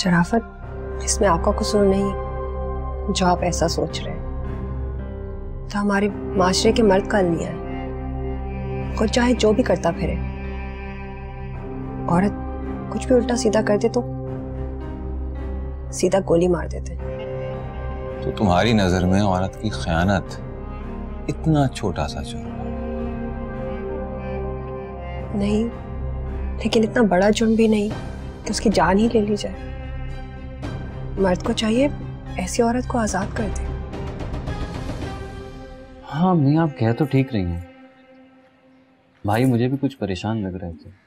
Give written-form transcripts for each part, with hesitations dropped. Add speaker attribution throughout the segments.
Speaker 1: शराफत, इसमें आपका कसूर नहीं जो आप ऐसा सोच रहे हैं। तो हमारे माशरे के मर्द का अलमिया है, खुद चाहे जो भी करता फिरे, औरत कुछ भी उल्टा सीधा कर दे तो सीधा गोली मार देते।
Speaker 2: तो तुम्हारी नजर में औरत की खयानत इतना छोटा सा जुर्म
Speaker 1: नहीं, लेकिन इतना बड़ा जुर्म भी नहीं कि उसकी जान ही ले ली जाए। मर्द को चाहिए ऐसी औरत को आजाद कर दे।
Speaker 3: हाँ मैं आप कह तो ठीक रही हैं भाई, मुझे भी कुछ परेशान लग रहे थे।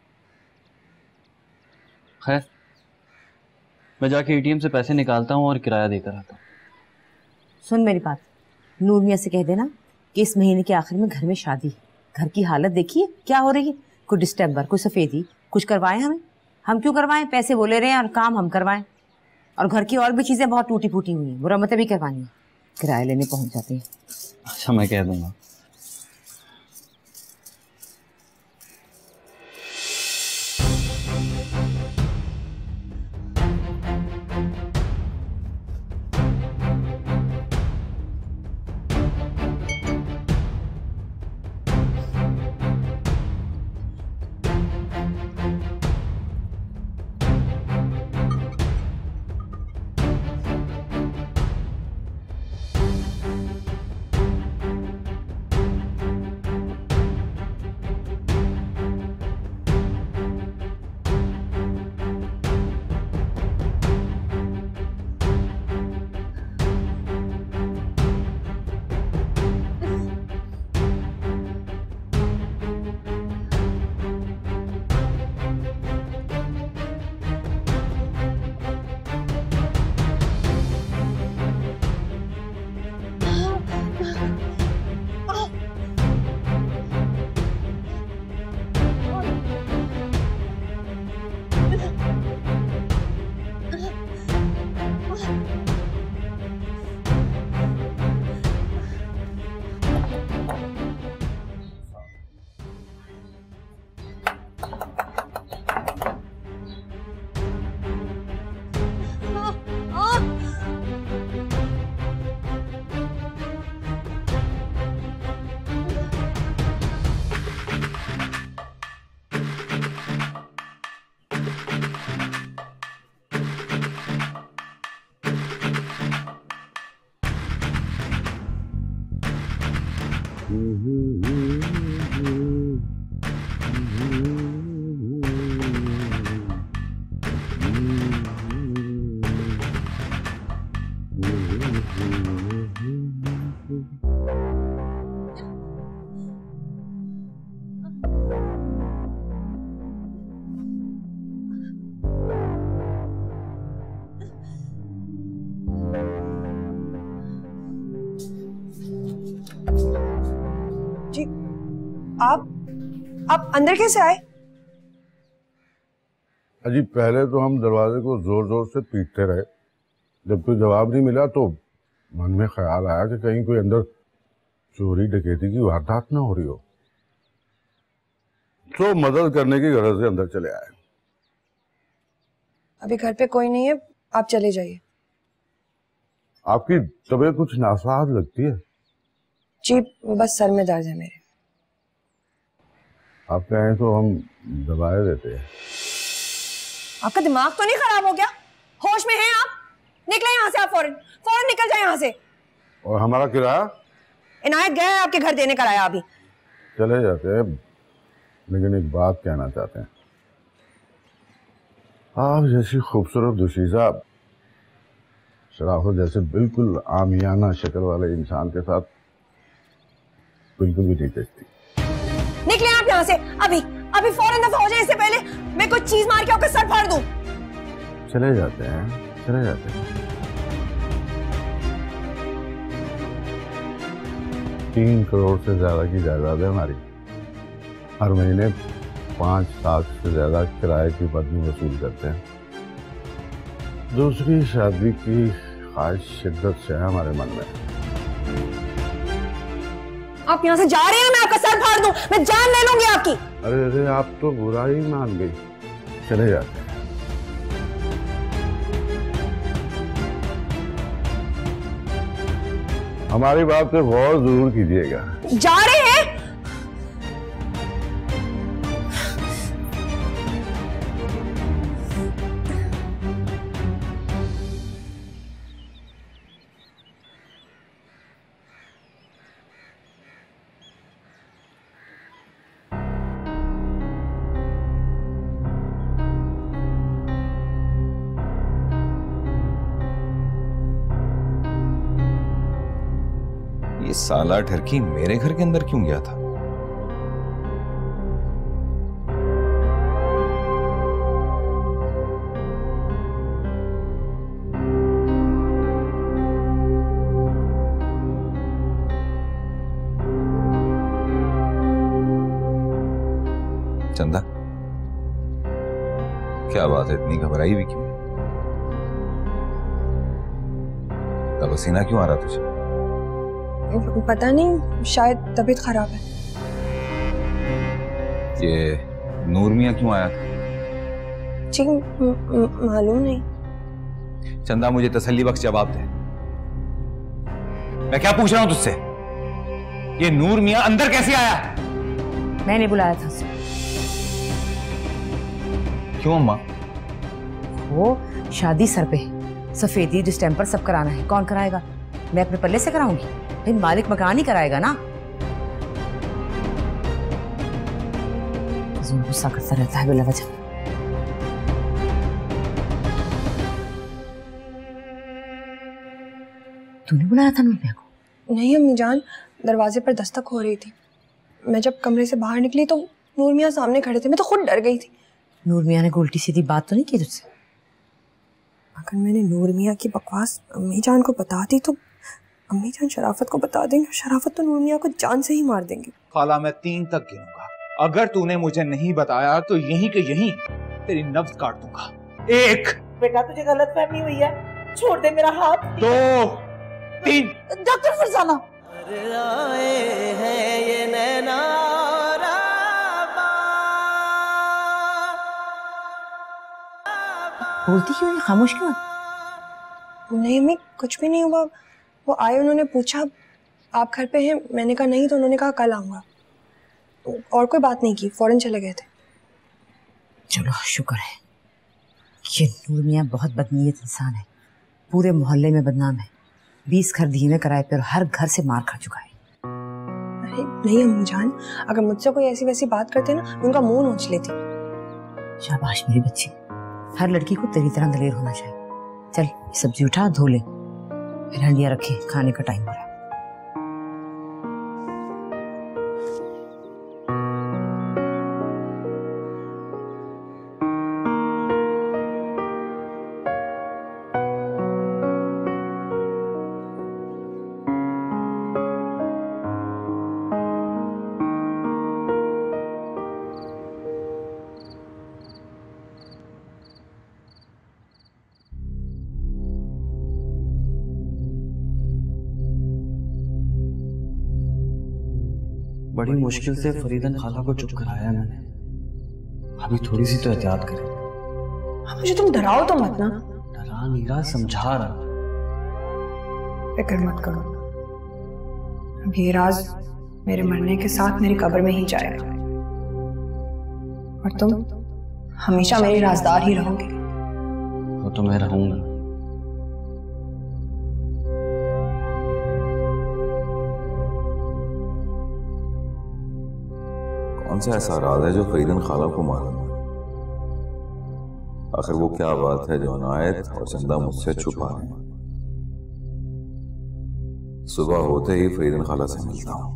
Speaker 3: खैर मैं जाके एटीएम से पैसे निकालता हूँ और किराया देकर आता हूँ।
Speaker 4: सुन मेरी बात, नूर मियाँ से कह देना कि इस महीने के आखिर में घर में शादी है। घर की हालत देखिए क्या हो रही है, कोई डिस्टेम्बर, कोई सफेदी, कुछ करवाएं हमें। हम क्यों करवाएं, पैसे वो ले रहे हैं और काम हम करवाएं। और घर की और भी चीजें बहुत टूटी फूटी हुई हैं, मुरम्मतें भी करवानी है, किराया लेने पहुंच जाते हैं।
Speaker 3: अच्छा मैं कह दूंगा।
Speaker 1: आप अंदर कैसे आए?
Speaker 5: अजी पहले तो हम दरवाजे को जोर जोर से पीटते रहे, जब कोई जवाब नहीं मिला तो मन में ख्याल आया कि कहीं कोई अंदर चोरी डकैती की वारदात ना हो रही हो, तो मदद करने की गरज से अंदर चले आए।
Speaker 1: अभी घर पे कोई नहीं है, आप चले जाइए।
Speaker 5: आपकी तबीयत कुछ नासाज लगती है।
Speaker 1: जी बस सर में दर्द है मेरे।
Speaker 5: आप कहें तो हम दवाएं देते हैं।
Speaker 1: आपका दिमाग तो नहीं खराब हो गया? होश में हैं आप? निकले यहाँ से, आप फौरन फौरन निकल जाए यहाँ से।
Speaker 5: और हमारा किराया?
Speaker 1: इनायत गया है आपके घर देने किराया अभी।
Speaker 5: चले जाते हैं, लेकिन एक बात कहना चाहते हैं। आप जैसी खूबसूरत दुशीजा शराफत जैसे बिल्कुल आमियाना शक्ल वाले इंसान के साथ बिल्कुल भी नहीं देखती।
Speaker 1: निकले आप यहाँ से अभी, अभी फौरन दफा हो जाए, इससे पहले मैं कुछ चीज मार के आपका सर फाड़ दूं।
Speaker 5: चले जाते हैं, चले जाते हैं। 3 करोड़ से ज्यादा की जायदाद है हमारी। हर महीने 5 लाख से ज्यादा किराए की बदली वसूल करते हैं। दूसरी शादी की ख्वाहिश शिद्दत से है हमारे मन में।
Speaker 1: आप यहाँ से जा रहे हैं, मैं आपका सर फाड़ दूं, मैं जान ले लूंगी आपकी।
Speaker 5: अरे अरे आप तो बुरा ही मान गई। चले जाते हैं। हमारी बात पे गौर जरूर कीजिएगा।
Speaker 1: जा रहे हैं।
Speaker 2: ये साला ठरकी मेरे घर के अंदर क्यों गया था? चंदा, क्या बात है, इतनी घबराई हुई क्यों? तब पसीना क्यों आ रहा तुझे?
Speaker 1: पता नहीं, शायद तबीयत खराब है।
Speaker 2: ये नूर मियाँ क्यों आया था?
Speaker 1: जी मालूम नहीं।
Speaker 2: चंदा, मुझे तसल्ली बख्श जवाब दे। मैं क्या पूछ रहा हूं तुझसे? ये नूर मियाँ अंदर कैसे आया?
Speaker 4: मैंने बुलाया था उसे।
Speaker 2: क्यों अम्मा?
Speaker 4: वो शादी सर पे है, सफेदी डिस्टेंपर सब कराना है। कौन कराएगा? मैं अपने पल्ले से कराऊंगी? भाई मालिक मकान ही कराएगा ना। गुस्सा करता रहता है बिला वजह। तूने बुलाया था नूर मियाँ को?
Speaker 1: नहीं अम्मी जान, दरवाजे पर दस्तक हो रही थी। मैं जब कमरे से बाहर निकली तो नूर मियाँ सामने खड़े थे। मैं तो खुद डर गई थी।
Speaker 4: नूर मियाँ ने उल्टी सीधी बात तो नहीं की तुझसे?
Speaker 1: अगर मैंने नूर मियाँ की बकवास अम्मी जान को बता दी तो अम्मी जान शराफत को बता देंगे। शराफत तो नूर मियाँ को जान से ही मार देंगे।
Speaker 6: खाला, मैं 3 तक गिनूंगा। अगर तूने मुझे नहीं बताया तो यहीं के यहीं तेरी नब्ज काट दूंगा। 1।
Speaker 7: बेटा तुझे गलत फहमी हुई है, छोड़ दे मेरा हाथ।
Speaker 6: 2, 3।
Speaker 7: डॉक्टर फरजाना।
Speaker 4: बोलती क्यों है? खामोश क्यों?
Speaker 1: नहीं अम्मी, कुछ भी नहीं हुआ। वो आए, उन्होंने पूछा आप घर पे हैं? मैंने कहा नहीं, तो उन्होंने कहा कल आऊंगा। और कोई बात नहीं की, फौरन चले गए थे।
Speaker 4: चलो शुक्र है। ये नूर मियाँ बहुत बदनीयत इंसान है, पूरे मोहल्ले में बदनाम है। 20 घर धीमे कराए पे और हर घर से मार खा चुका है।
Speaker 1: अरे नहीं अम्मी जान, अगर मुझसे कोई ऐसी वैसी बात करते ना, उनका मुंह नोच लेती।
Speaker 4: शाबाश मेरी बच्ची, हर लड़की को तेरी तरह दलेर होना चाहिए। चल सब्जी उठा, धो ले, फिर हंडिया रखे, खाने का टाइम हो रहा है।
Speaker 3: बड़ी मुश्किल से फरीदन खाला को चुप कराया मैंने। अभी थोड़ी सी तो एहतियात करें।
Speaker 1: मुझे तुम डराओ तो मत ना।
Speaker 3: डरा नहीं रहा, समझा रहा।
Speaker 1: फिक्र मत करो, अब ये राज मेरे मरने के साथ मेरी कब्र में ही जाएगा और तुम हमेशा मेरी राजदार ही रहोगे।
Speaker 3: वो तो मैं रहूंगा।
Speaker 2: कौन सा ऐसा राज है जो फरीदन खाला को मालूम है? आखिर वो क्या बात है जो अनायत और चंदा मुझसे छुपा रहे हैं? सुबह होते ही फरीदन खाला से मिलता हूं।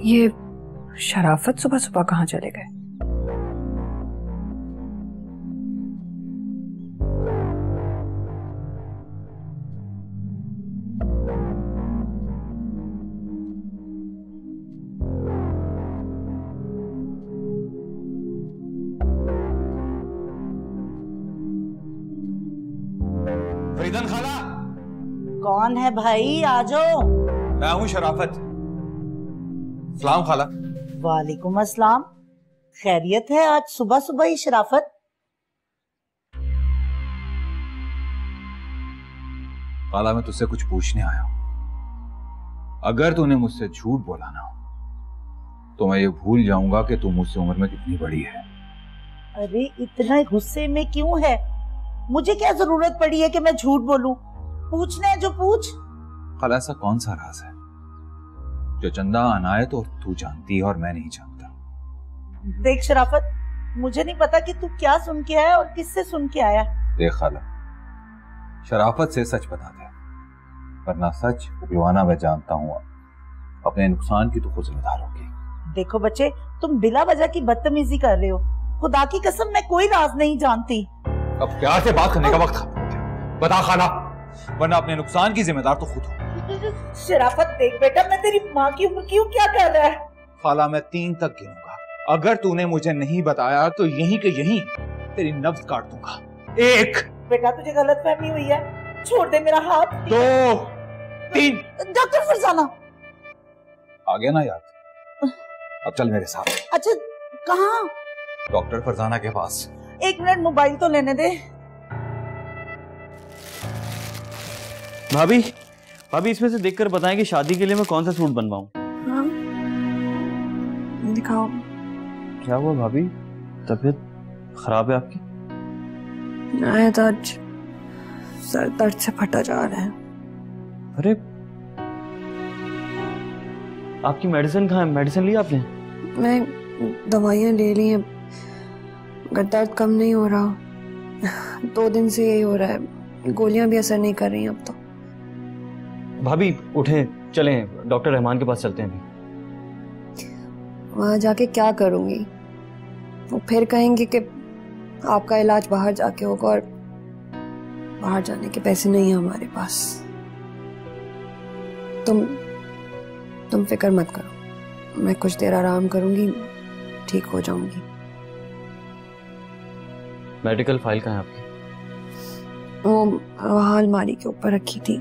Speaker 1: ये शराफत सुबह सुबह कहाँ चले गए?
Speaker 6: फरीदन खाला।
Speaker 7: कौन है भाई? आ जाओ।
Speaker 6: मैं हूँ शराफत। सलाम खाला।
Speaker 7: वालेकुम अस्सलाम। खैरियत है आज सुबह सुबह ही शराफत?
Speaker 6: खाला मैं तुझसे कुछ पूछने आया हूँ। अगर तूने मुझसे झूठ बोला ना तो मैं ये भूल जाऊंगा कि तू मुझसे उम्र में कितनी बड़ी है।
Speaker 7: अरे इतना गुस्से में क्यों है? मुझे क्या जरूरत पड़ी है कि मैं झूठ बोलूं? पूछना है जो पूछ।
Speaker 6: खाला ऐसा कौन सा राज है जो चंदा अनायत और तू जानती है और मैं नहीं जानता?
Speaker 7: देख शराफत, मुझे नहीं पता कि तू क्या सुन के आया और किससे सुन के आया।
Speaker 6: देख खाला, शराफत से सच बता दे, वरना सच उगलवाना मैं जानता हूँ। अपने नुकसान की तो खुद जिम्मेदार होगी।
Speaker 7: देखो बच्चे, तुम बिला वजह की बदतमीजी कर रहे हो। खुदा की कसम मैं कोई राज नहीं जानती।
Speaker 6: अब प्यार से बात करने का वक्त खत्म हो गया। बता खाला, वरना अपने नुकसान की जिम्मेदार तो खुद हो।
Speaker 7: शराफत देख बेटा, मैं तेरी माँ की उम्र क्यों क्या कर रहा है?
Speaker 6: खाला मैं 3 तक गिनूंगा। अगर तूने मुझे नहीं बताया तो यहीं के यहीं तेरी नब्ज काट दूंगा। 1।
Speaker 7: बेटा तुझे गलतफहमी हुई है, छोड़ दे मेरा हाथ।
Speaker 6: 2, 3।
Speaker 7: डॉक्टर फरजाना
Speaker 6: आ गया ना याद? अब चल मेरे साथ।
Speaker 7: अच्छा कहाँ?
Speaker 6: डॉक्टर फरजाना के पास।
Speaker 7: 1 मिनट मोबाइल तो लेने दे।
Speaker 3: भाभी, भाभी इसमें से देखकर बताएं कि शादी के लिए मैं कौन सा सूट बनवाऊं।
Speaker 1: हाँ दिखाओ।
Speaker 3: क्या हुआ भाभी, तबीयत खराब है आपकी?
Speaker 1: आया तो आज सर दर्द से फटा जा रहा है।
Speaker 3: अरे आपकी मेडिसिन कहाँ है? मेडिसिन ली आपने?
Speaker 1: मैं दवाइयाँ ले ली हैं मगर दर्द कम नहीं हो रहा। 2 दिन से यही हो रहा है, गोलियां भी असर नहीं कर रही अब तो।
Speaker 3: भाभी उठें, चलें डॉक्टर रहमान के पास चलते हैं।
Speaker 1: वहां जाके क्या करूंगी? वो फिर कहेंगे कि आपका इलाज बाहर जाके होगा और बाहर जाने के पैसे नहीं है हमारे पास। तुम फिक्र मत करो, मैं कुछ देर आराम करूंगी, ठीक हो जाऊंगी।
Speaker 3: मेडिकल फाइल कहाँ है आपकी?
Speaker 1: वो वहाँ अलमारी के ऊपर रखी थी।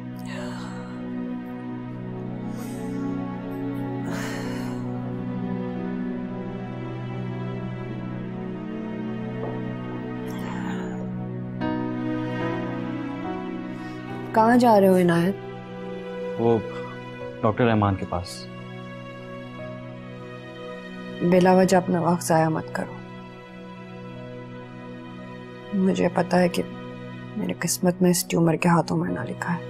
Speaker 1: कहाँ जा रहे हो इनायत?
Speaker 3: वो डॉक्टर रहमान के पास।
Speaker 1: बिला वजह अपना वक्त जाया मत करो। मुझे पता है कि मेरी किस्मत में इस ट्यूमर के हाथों मरना लिखा है।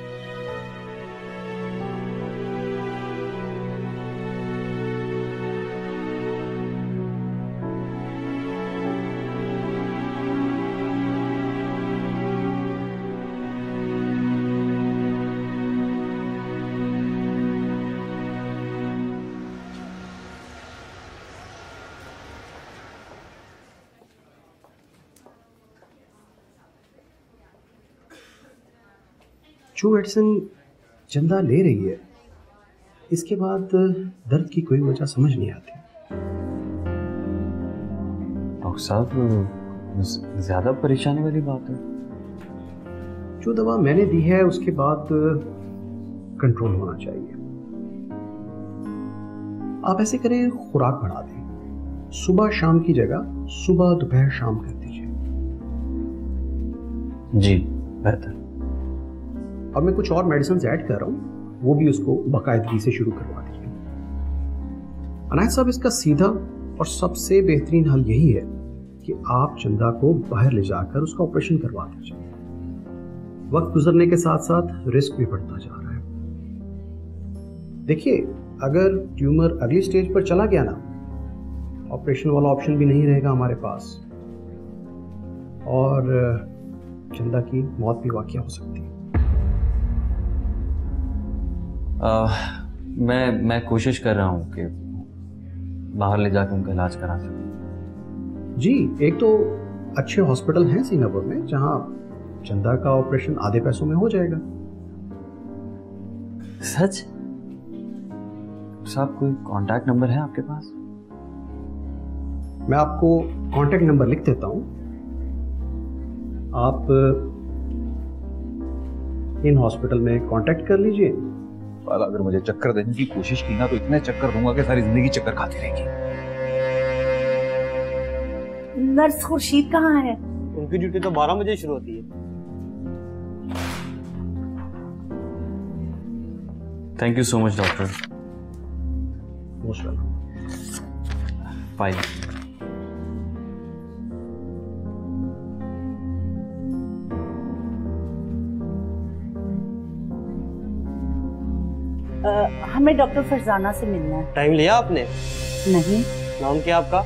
Speaker 8: जो मेडिसिन चंदा ले रही है, इसके बाद दर्द की कोई वजह समझ नहीं आती।
Speaker 3: डॉक्टर साहब ज्यादा परेशानी वाली बात है।
Speaker 8: जो दवा मैंने दी है उसके बाद कंट्रोल होना चाहिए। आप ऐसे करें, खुराक बढ़ा दें। सुबह शाम की जगह सुबह दोपहर शाम कर दीजिए। जी बेहतर। और मैं कुछ और मेडिसिन ऐड कर रहा हूँ, वो भी उसको बाकायदगी से शुरू करवा दीजिए। अनायत साहब, इसका सीधा और सबसे बेहतरीन हल यही है कि आप चंदा को बाहर ले जाकर उसका ऑपरेशन करवा दीजिए। वक्त गुजरने के साथ साथ रिस्क भी बढ़ता जा रहा है। देखिए, अगर ट्यूमर अगली स्टेज पर चला गया ना, ऑपरेशन वाला ऑप्शन भी नहीं रहेगा हमारे पास और चंदा की मौत भी वाक़या हो सकती है।
Speaker 3: मैं कोशिश कर रहा हूँ कि बाहर ले जाकर उनका इलाज करा सकूं।
Speaker 8: जी, एक तो अच्छे हॉस्पिटल हैं सिंगापुर में जहां चंदा का ऑपरेशन आधे पैसों में हो जाएगा।
Speaker 3: सच? साहब कोई कांटेक्ट नंबर है आपके पास?
Speaker 8: मैं आपको कांटेक्ट नंबर लिख देता हूं, आप इन हॉस्पिटल में कांटेक्ट कर लीजिए।
Speaker 6: अगर मुझे चक्कर देने की कोशिश की ना तो इतने चक्कर दूंगा कि सारी जिंदगी चक्कर खाती रहेगी।
Speaker 7: नर्स खुर्शीद कहाँ है?
Speaker 9: उनकी ड्यूटी तो 12 बजे शुरू होती है।
Speaker 3: Thank you so much doctor.
Speaker 8: Most welcome.
Speaker 3: File.
Speaker 7: हमें डॉक्टर फरजाना से मिलना है।
Speaker 9: टाइम लिया आपने?
Speaker 7: नहीं।
Speaker 9: नाम क्या आपका?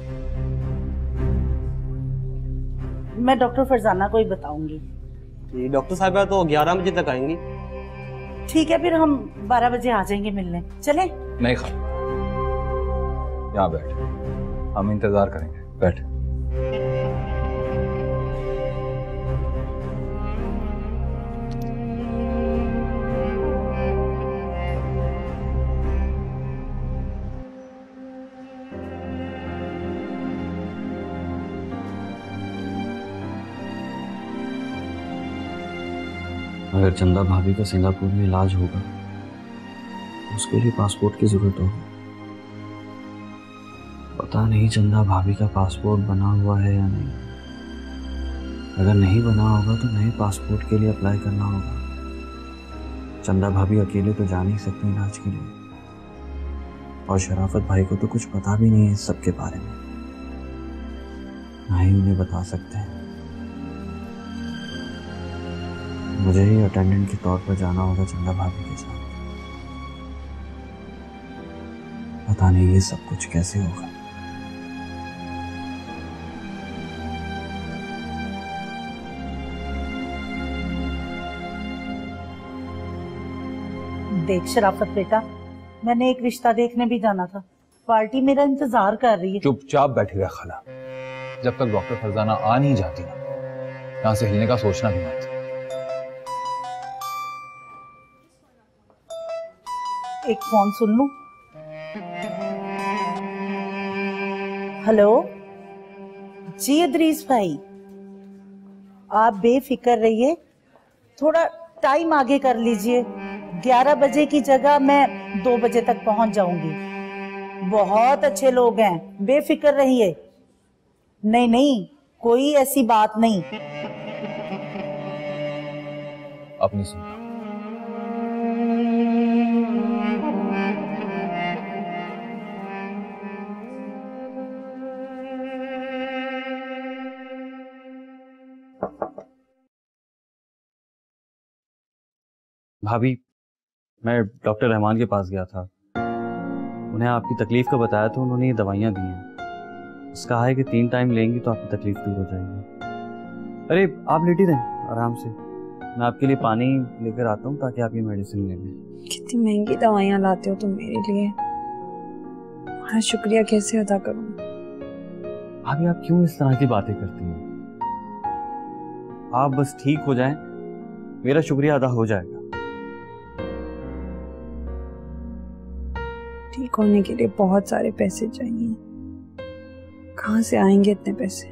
Speaker 7: मैं डॉक्टर फरजाना को ही बताऊंगी।
Speaker 9: जी, डॉक्टर साहिबा तो 11 बजे तक आएंगी।
Speaker 7: ठीक है, फिर हम 12 बजे आ जाएंगे मिलने। चले?
Speaker 6: नहीं खा, यहाँ बैठ, हम इंतजार करेंगे। बैठ।
Speaker 3: अगर चंदा भाभी का सिंगापुर में इलाज होगा उसके लिए पासपोर्ट की जरूरत होगी। पता नहीं चंदा भाभी का पासपोर्ट बना हुआ है या नहीं। अगर नहीं बना होगा तो नए पासपोर्ट के लिए अप्लाई करना होगा। चंदा भाभी अकेले तो जा नहीं सकती इलाज के लिए, और शराफत भाई को तो कुछ पता भी नहीं है इस सब के बारे में, ना ही उन्हें बता सकते हैं। मुझे ही अटेंडेंट के तौर पर जाना होगा चंदा भाभी के साथ। पता नहीं ये सब कुछ कैसे होगा।
Speaker 7: देख शराफत बेटा, मैंने एक रिश्ता देखने भी जाना था। पार्टी मेरा इंतजार कर रही है।
Speaker 6: चुपचाप बैठी रह खाला, जब तक डॉक्टर फरजाना आ नहीं जाती ना, यहाँ से हिलने का सोचना भी मत।
Speaker 7: एक फोन सुन लूं? हेलो जी अदरीस भाई, आप बेफिक्र रहिए, थोड़ा टाइम आगे कर लीजिए। 11 बजे की जगह मैं 2 बजे तक पहुंच जाऊंगी। बहुत अच्छे लोग हैं, बेफिक्र रहिए। नहीं नहीं, कोई ऐसी बात नहीं।
Speaker 6: अपनी सुन।
Speaker 3: भाभी, मैं डॉक्टर रहमान के पास गया था, उन्हें आपकी तकलीफ का बताया तो उन्होंने ये दवाइयाँ दी हैं। उसका है कि 3 टाइम लेंगी तो आपकी तकलीफ दूर हो जाएगी। अरे आप लेटी रहें आराम से, मैं आपके लिए पानी लेकर आता हूँ ताकि आप ये मेडिसिन ले लें।
Speaker 1: कितनी महंगी दवाइयाँ लाते हो तुम मेरे लिए, तुम्हारा शुक्रिया कैसे अदा करूँ।
Speaker 3: भाभी आप क्यों इस तरह की बातें करती हैं? आप बस ठीक हो जाएं, मेरा शुक्रिया अदा हो जाएगा।
Speaker 1: ठीक होने के लिए बहुत सारे पैसे चाहिए, कहाँ से आएंगे इतने पैसे?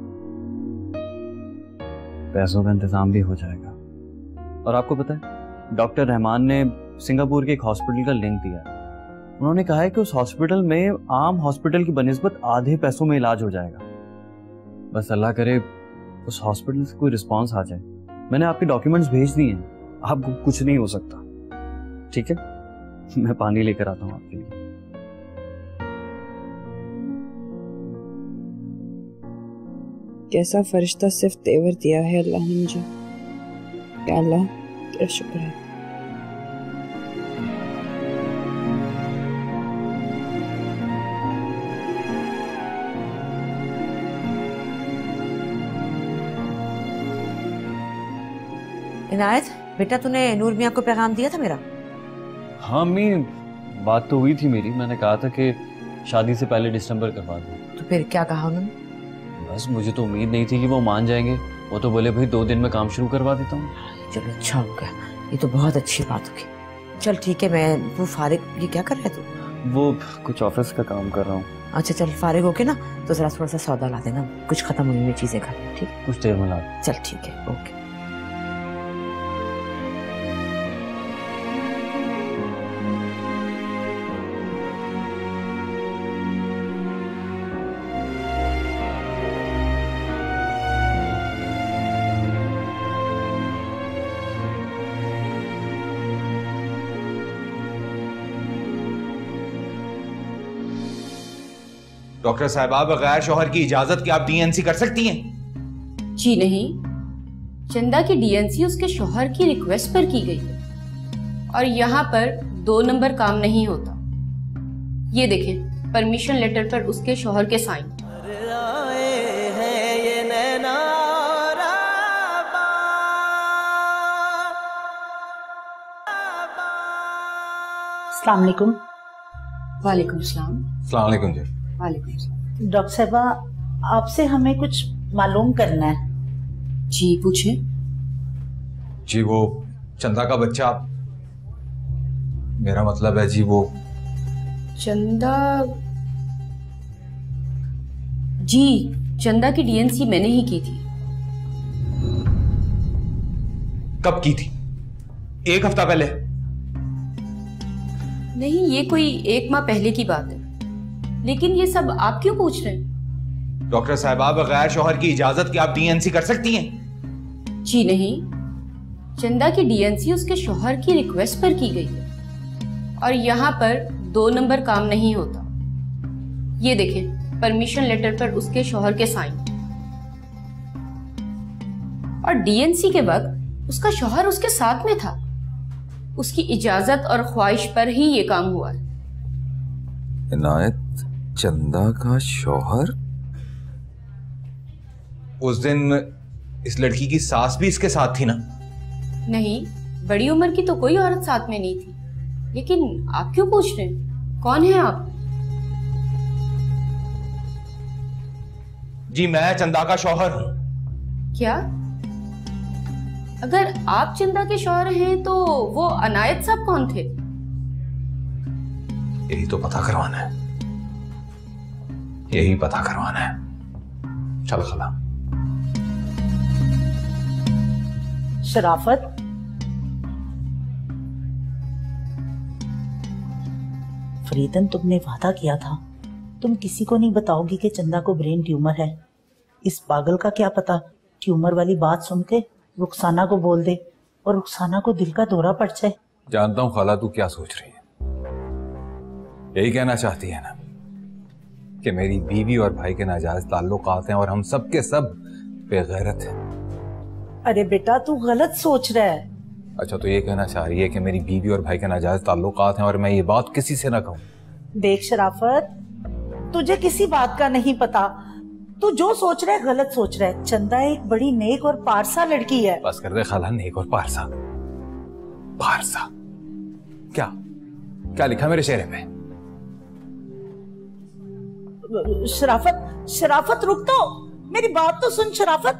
Speaker 3: पैसों का इंतजाम भी हो जाएगा। और आपको पता है, डॉक्टर रहमान ने सिंगापुर के एक हॉस्पिटल का लिंक दिया है। उन्होंने कहा है कि उस हॉस्पिटल में आम हॉस्पिटल की बनिस्बत आधे पैसों में इलाज हो जाएगा। बस अल्लाह करे उस हॉस्पिटल से कोई रिस्पांस आ जाए। मैंने आपके डॉक्यूमेंट्स भेज दिए हैं, आपको कुछ नहीं हो सकता। ठीक है, मैं पानी लेकर आता हूँ आपके लिए।
Speaker 1: कैसा फरिश्ता सिर्फ तेवर दिया है अल्लाह ने मुझे। या अल्लाह तेरा शुक्र है।
Speaker 4: इनायत बेटा, तूने नूर मियाँ को पैगाम दिया था मेरा?
Speaker 3: हाँ अम्मी, बात तो हुई थी मेरी। मैंने कहा था कि शादी से पहले दिसंबर करवा दूँ।
Speaker 4: तो फिर क्या कहा उन्होंने?
Speaker 3: बस मुझे तो उम्मीद नहीं थी कि वो मान जाएंगे। वो तो बोले भाई 2 दिन में काम शुरू करवा देता हूँ।
Speaker 4: चलो अच्छा हो गया, ये तो बहुत अच्छी बात होगी। चल ठीक है, मैं वो फारिग, ये क्या कर रहा है तू?
Speaker 3: वो कुछ ऑफिस का काम कर रहा हूँ।
Speaker 4: अच्छा चल, फारिग होके ना तो जरा थोड़ा सा सौदा ला देना, कुछ खत्म हुई हुई चीजें खा, ठीक?
Speaker 3: कुछ देर में ला।
Speaker 4: चल ठीक है, ओके।
Speaker 6: डॉक्टर साहिबा, बगैर शौहर की इजाजत के आप डीएनसी कर सकती हैं?
Speaker 10: जी नहीं, चंदा की डीएनसी उसके शौहर की रिक्वेस्ट पर की गई है और यहाँ पर 2 नंबर काम नहीं होता। ये देखें, परमिशन लेटर पर उसके शौहर के साइन।
Speaker 7: अस्सलाम वालेकुम।
Speaker 10: वालेकुम सलाम।
Speaker 6: अस्सलाम वालेकुम जी।
Speaker 10: वालेकुम सलाम।
Speaker 7: डॉक्टर साहबा, आपसे हमें कुछ मालूम करना है।
Speaker 10: जी पूछे।
Speaker 6: जी वो चंदा का बच्चा, मेरा मतलब है जी वो
Speaker 10: चंदा, जी चंदा की डीएनसी मैंने ही की थी।
Speaker 6: कब की थी? 1 हफ्ता पहले?
Speaker 10: नहीं, ये कोई 1 माह पहले की बात है। लेकिन ये सब आप क्यों पूछ रहे हैं?
Speaker 6: डॉक्टर साहिबा, बगैर शौहर की इजाजत के आप डीएनसी कर सकती हैं?
Speaker 10: जी नहीं, चंदा की डीएनसी उसके शौहर की रिक्वेस्ट पर की गई है और यहाँ पर 2 नंबर काम नहीं होता। ये देखें, परमिशन लेटर पर उसके शौहर के साइन। और डीएनसी के वक्त उसका शौहर उसके साथ में था। उसकी इजाजत और ख्वाहिश पर ही ये काम हुआ है।
Speaker 2: इनायत चंदा का शौहर?
Speaker 6: उस दिन इस लड़की की सास भी इसके साथ थी ना?
Speaker 10: नहीं, बड़ी उम्र की तो कोई औरत साथ में नहीं थी। लेकिन आप क्यों पूछ रहे हैं? कौन है आप?
Speaker 6: जी मैं चंदा का शौहर हूं।
Speaker 10: क्या? अगर आप चंदा के शौहर हैं तो वो अनायत साहब कौन थे?
Speaker 6: यही तो पता करवाना है, यही पता करवाना है। चल खला।
Speaker 7: शराफत, फरीदन, तुमने वादा किया था तुम किसी को नहीं बताओगी कि चंदा को ब्रेन ट्यूमर है। इस पागल का क्या पता ट्यूमर वाली बात सुन के रुखसाना को बोल दे और रुखसाना को दिल का दौरा पड़ जाए।
Speaker 6: जानता हूं खाला तू क्या सोच रही है। यही कहना चाहती है ना कि मेरी बीवी और भाई के नाजायज ताल्लुकात हैं और हम सब के सब बेगैरत हैं।
Speaker 7: अरे बेटा, तू गलत सोच रहा है।
Speaker 6: अच्छा, तो ये कहना चाह रही है कि मेरी बीवी और भाई के नाजायज ताल्लुकात हैं और मैं ये बात किसी से ना कहूं?
Speaker 7: देख शराफत, तुझे किसी बात का नहीं पता। तू जो सोच रहा है गलत सोच रहा है। चंदा एक बड़ी नेक और पारसा लड़की है।
Speaker 6: बस कर दे खाला, नेक और पारसा। पारसा क्या क्या लिखा मेरे चेहरे पे?
Speaker 7: शराफत, शराफत रुक तो, मेरी बात तो सुन शराफत।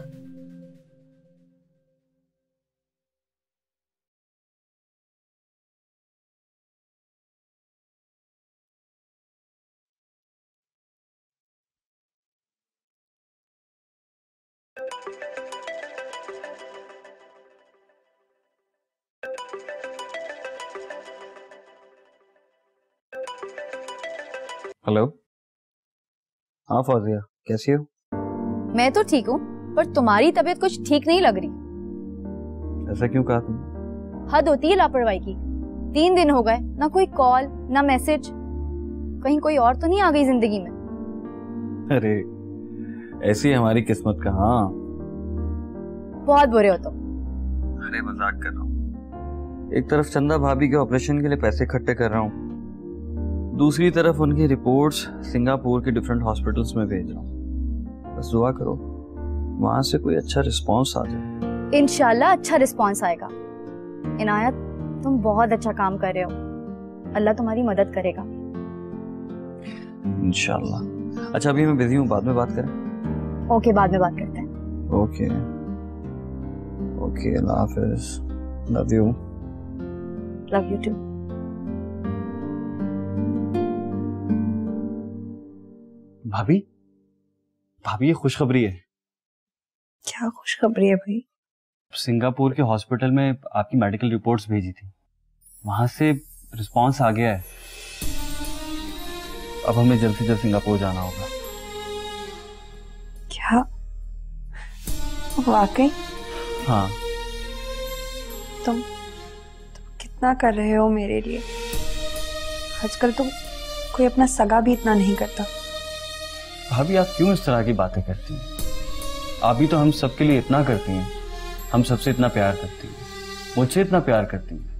Speaker 3: हेलो। हाँ फौजिया, कैसी हो?
Speaker 11: मैं तो ठीक हूँ, पर तुम्हारी तबीयत कुछ ठीक नहीं लग रही।
Speaker 3: ऐसा क्यों कहा तुम?
Speaker 11: हद होती है लापरवाही की। 3 दिन हो गए, ना कोई कॉल ना मैसेज। कहीं कोई और तो नहीं आ गई जिंदगी में?
Speaker 3: अरे ऐसी हमारी किस्मत कहाँ।
Speaker 11: बहुत बुरे हो तुम।
Speaker 3: अरे मजाक कर रहा हूँ। एक तरफ चंदा भाभी के ऑपरेशन के लिए पैसे इकट्ठे कर रहा हूँ, दूसरी तरफ उनकी रिपोर्ट्स सिंगापुर के डिफरेंट हॉस्पिटल्स में भेज रहा हूँ। बस दुआ करो वहां से कोई अच्छा रिस्पांस आ जाए।
Speaker 11: इंशाल्लाह अच्छा रिस्पांस आएगा। इनायत, तुम बहुत अच्छा काम कर रहे हो। अल्लाह तुम्हारी मदद करेगा।
Speaker 3: इंशाल्लाह। अच्छा अभी मैं बिजी हूँ, बाद में बात करें।
Speaker 11: ओके, बाद में बात करते हैं।
Speaker 3: ओके ओके, अल्लाह हाफिज, love you.
Speaker 11: Love you too.
Speaker 3: भाभी, भाभी ये खुशखबरी है।
Speaker 1: क्या खुशखबरी है भाई?
Speaker 3: सिंगापुर के हॉस्पिटल में आपकी मेडिकल रिपोर्ट्स भेजी थी, वहां से रिस्पांस आ गया है। अब हमें जल्द से जल्द सिंगापुर जाना होगा।
Speaker 1: क्या वाकई?
Speaker 3: हाँ।
Speaker 1: तुम कितना कर रहे हो मेरे लिए? आजकल तो कोई अपना सगा भी इतना नहीं करता।
Speaker 3: भाभी आप क्यों इस तरह की बातें करती हैं? आप भी तो हम सबके लिए इतना करती हैं, हम सबसे इतना प्यार करती हैं, मुझसे इतना प्यार करती हैं।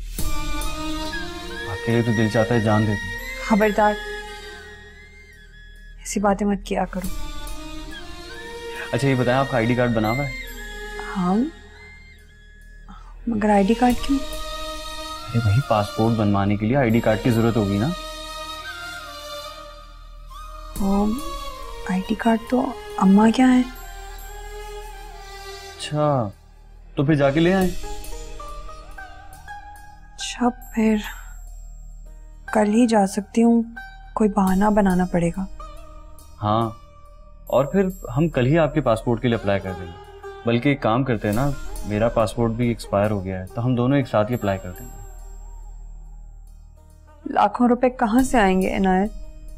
Speaker 3: आपके लिए तो दिल चाहता है जान दे दूं।
Speaker 1: खबरदार, ऐसी बातें मत किया करो।
Speaker 3: अच्छा ये बताएं, आपका आईडी कार्ड बना हुआ है?
Speaker 1: हाँ, मगर आईडी कार्ड क्यों?
Speaker 3: अरे भाई पासपोर्ट बनवाने के लिए आईडी कार्ड की जरूरत होगी ना।
Speaker 1: आईडी कार्ड तो अम्मा क्या है।
Speaker 3: अच्छा तो फिर जाके ले आए।
Speaker 1: अच्छा फिर कल ही जा सकती हूँ, कोई बहाना बनाना पड़ेगा।
Speaker 3: हाँ, और फिर हम कल ही आपके पासपोर्ट के लिए अप्लाई कर देंगे। बल्कि एक काम करते हैं ना, मेरा पासपोर्ट भी एक्सपायर हो गया है, तो हम दोनों एक साथ ही अप्लाई कर देंगे।
Speaker 1: लाखों रुपए कहाँ से आएंगे इनायत?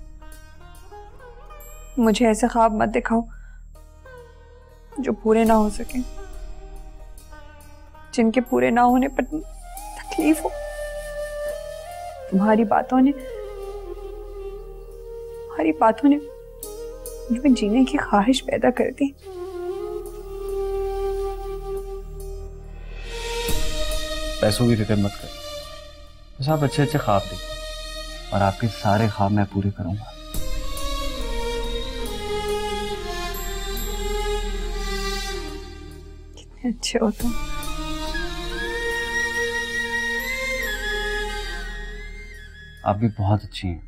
Speaker 1: मुझे ऐसे ख्वाब मत दिखाओ जो पूरे ना हो सके, जिनके पूरे ना होने पर तकलीफ हो। तुम्हारी बातों ने मुझमें जीने की ख्वाहिश पैदा कर दी।
Speaker 3: पैसों की फिक्र मत करो, बस आप अच्छे अच्छे ख्वाब देखो और आपके सारे ख्वाब मैं पूरे करूंगा।
Speaker 1: कितने अच्छे हो तुम।
Speaker 3: आप भी बहुत अच्छी हैं।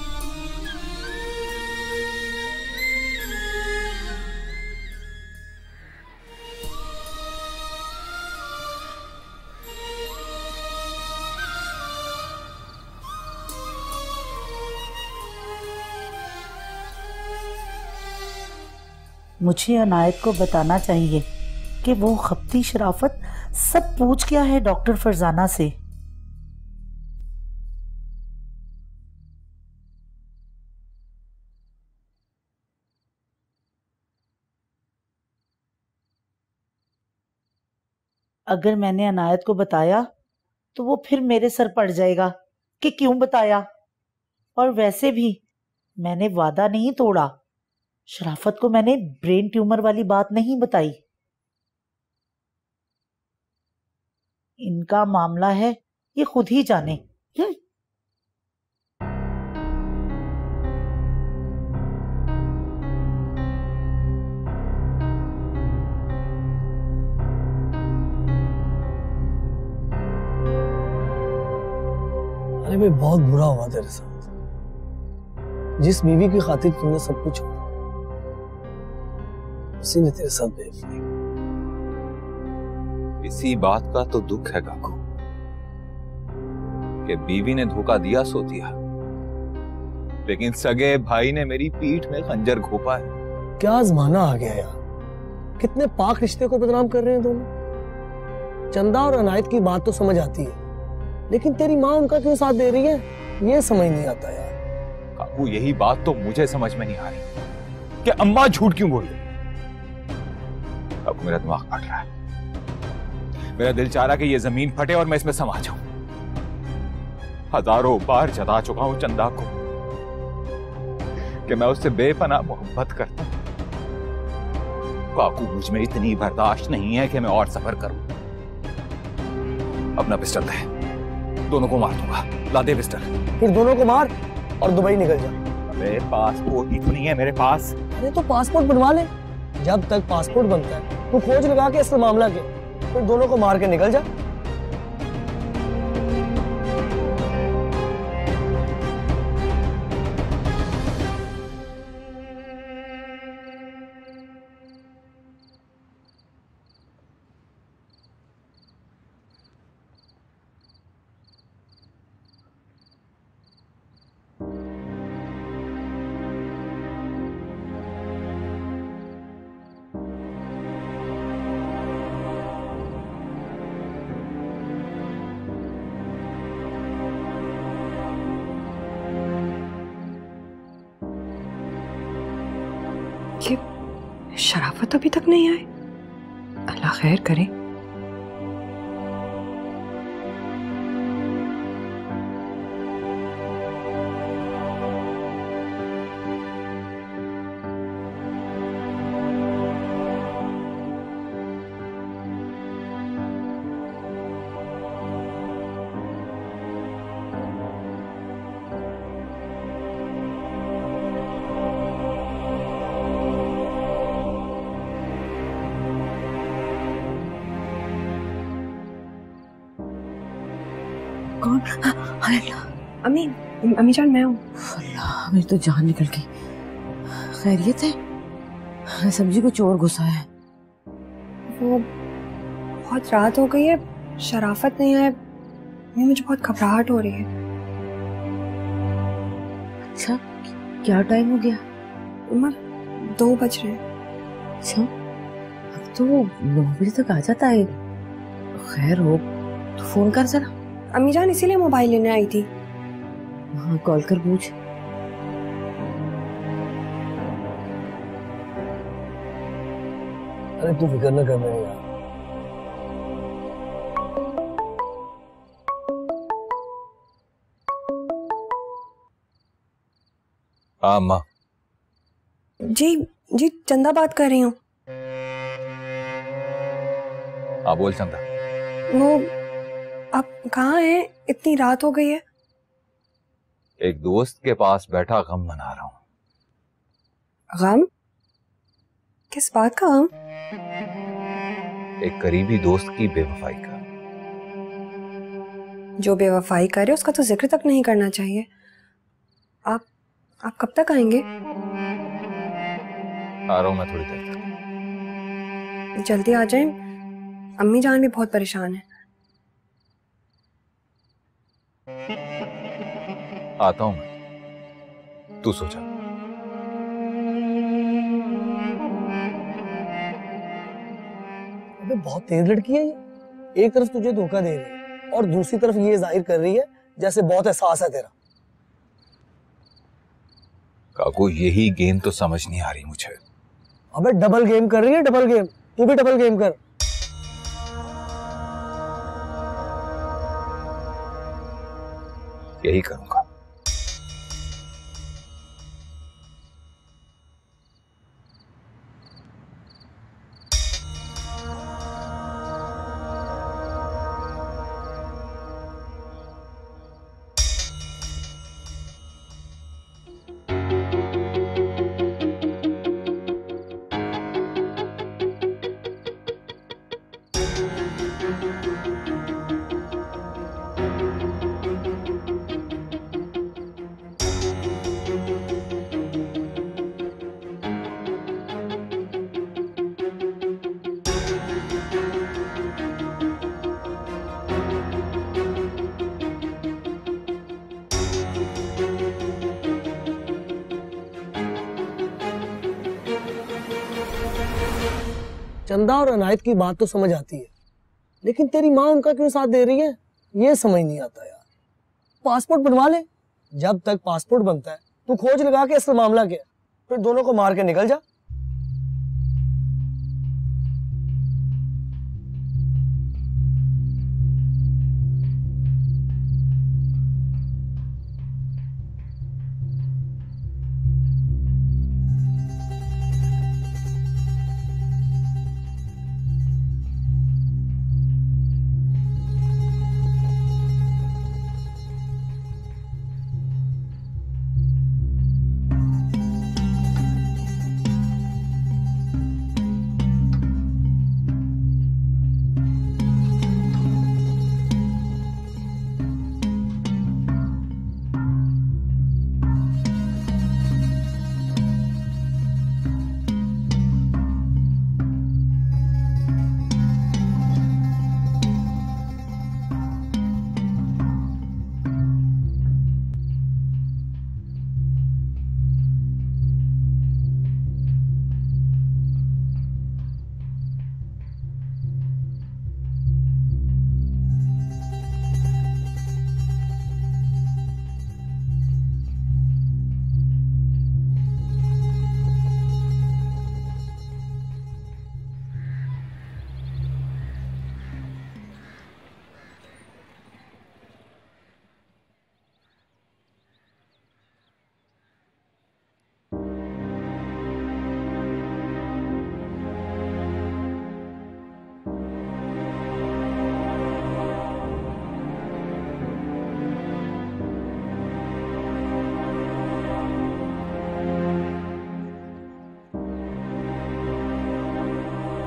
Speaker 7: मुझे अनायत को बताना चाहिए कि वो खपती शराफत सब पूछ क्या है डॉक्टर फरजाना से। अगर मैंने अनायत को बताया तो वो फिर मेरे सर पड़ जाएगा कि क्यों बताया। और वैसे भी मैंने वादा नहीं तोड़ा, शराफत को मैंने ब्रेन ट्यूमर वाली बात नहीं बताई। इनका मामला है, ये खुद ही जाने।
Speaker 12: अरे मैं बहुत बुरा हुआ तेरे साथ। जिस बीवी की खातिर तुमने सब कुछ छोड़ा, उसी ने तेरे साथ बेवफाई।
Speaker 2: इसी बात का तो दुख है काकू कि बीवी ने धोखा दिया सो दिया, लेकिन सगे भाई ने मेरी पीठ में खंजर घोपा है।
Speaker 12: क्या जमाना आ गया यार, कितने पाक रिश्ते को बदनाम कर रहे हैं दोनों। चंदा और अनायत की बात तो समझ आती है, लेकिन तेरी माँ उनका क्यों साथ दे रही है, ये समझ नहीं आता यार।
Speaker 2: काकू यही बात तो मुझे समझ में नहीं आ रही कि अम्मा झूठ क्यों बोल रही। अब मेरा दिमाग फट रहा है, मेरा दिल चाह रहा कि ये जमीन फटे और मैं इसमें समा जाऊं। हजारों बार जता चुका हूं चंदा को कि मैं उससे बेपनाह मोहब्बत करता हूं। काकू मुझ में इतनी बर्दाश्त नहीं है कि मैं और सफर करूं। अपना पिस्टल दे, दोनों को मार दूंगा। ला दे पिस्टल।
Speaker 12: फिर दोनों को मार और दुबई निकल जा।
Speaker 2: अबे पासपोर्ट ही तो नहीं है मेरे पास।
Speaker 12: अरे तो पासपोर्ट बनवा ले, जब तक पासपोर्ट बनता है तू खोज लगा के असल मामला के, फिर दोनों को मार के निकल जा।
Speaker 1: ये शराफत अभी तक नहीं आई। अल्लाह खैर करे।
Speaker 4: कौन?
Speaker 1: अम्मी, अम्मी जान मैं हूँ।
Speaker 4: अल्लाह, मेरी तो जान निकल गई। खैरियत है? सब्जी को चोर घुसा है।
Speaker 1: वो बहुत रात हो गई है, शराफत नहीं है, मुझे बहुत घबराहट हो रही है।
Speaker 4: अच्छा, क्या टाइम हो गया?
Speaker 1: उमर 2 बज रहे हैं।
Speaker 4: अच्छा, अब तो 9 बजे तक आ जाता है। खैर हो तो फोन कर जरा।
Speaker 1: अम्मी जान इसीलिए मोबाइल लेने आई थी।
Speaker 4: हाँ, कॉल कर पूछ।
Speaker 12: अरे तू फिक्र न कर मेरे यार।
Speaker 6: हाँ अम्मा।
Speaker 1: जी जी, चंदा बात कर रही हूँ।
Speaker 6: हाँ बोल चंदा।
Speaker 1: वो आप कहाँ हैं? इतनी रात हो गई है।
Speaker 6: एक दोस्त के पास बैठा गम मना रहा हूँ।
Speaker 1: गम? किस बात का गम?
Speaker 6: एक करीबी दोस्त की बेवफाई का।
Speaker 1: जो बेवफाई करे उसका तो जिक्र तक नहीं करना चाहिए। आप कब तक आएंगे?
Speaker 6: आ रहा हूँ मैं थोड़ी देर तक।
Speaker 1: जल्दी आ जाएं, अम्मी जान भी बहुत परेशान है।
Speaker 6: आता हूं मैं, तू सो जा।
Speaker 12: अबे बहुत तेज लड़की है ये। एक तरफ तुझे धोखा दे रही है और दूसरी तरफ ये जाहिर कर रही है जैसे बहुत एहसास है तेरा।
Speaker 6: काकू यही गेम तो समझ नहीं आ रही मुझे।
Speaker 12: अबे डबल गेम कर रही है, डबल गेम। तू भी डबल गेम कर।
Speaker 6: यही करूंगा।
Speaker 12: चंदा और अनायत की बात तो समझ आती है, लेकिन तेरी माँ उनका क्यों साथ दे रही है ये समझ नहीं आता यार। पासपोर्ट बनवा ले। जब तक पासपोर्ट बनता है तू खोज लगा के असल मामला क्या, फिर दोनों को मार के निकल जा।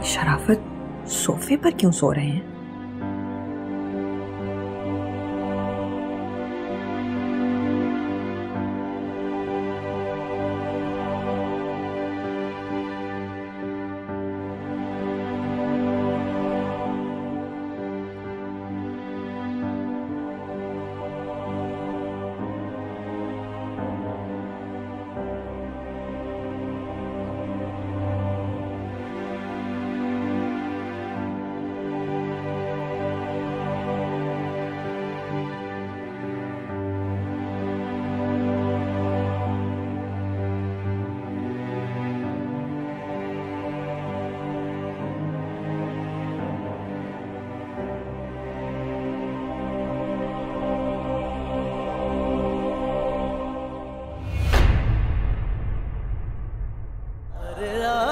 Speaker 1: शराफत सोफे पर क्यों सो रहे हैं?
Speaker 13: Yeah.